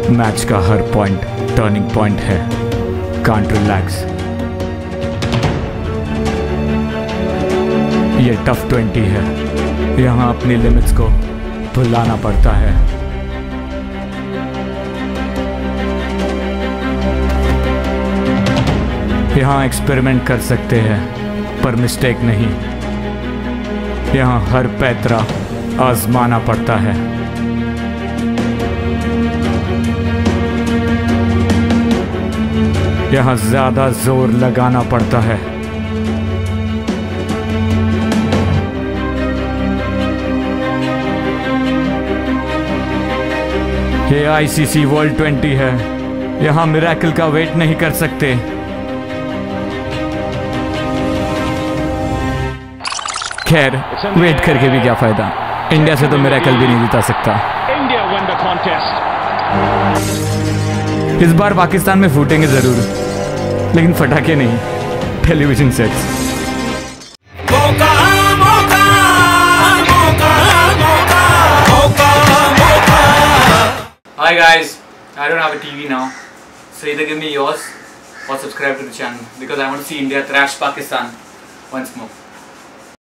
Match का हर point turning point है। Can't relax. ये टफ 20 है। यहाँ अपनी लिमिट्स को भुलाना पड़ता है। यहाँ एक्सपेरिमेंट कर सकते हैं पर मिस्टेक नहीं। यहाँ हर पैतरा आजमाना पड़ता है। यहाँ ज्यादा जोर लगाना पड़ता है। ये आईसीसी वर्ल्ड 20 है। यहाँ मिरेकल का वेट नहीं कर सकते। खैर, वेट करके भी क्या फायदा। इंडिया से तो मिरेकल भी नहीं जिता सकता। इस बार पाकिस्तान में फूटेंगे जरूर, लेकिन फटाके नहीं, television sets. Hi guys, I don't have a TV now, so either give me yours or subscribe to the channel because I want to see India thrash Pakistan once more.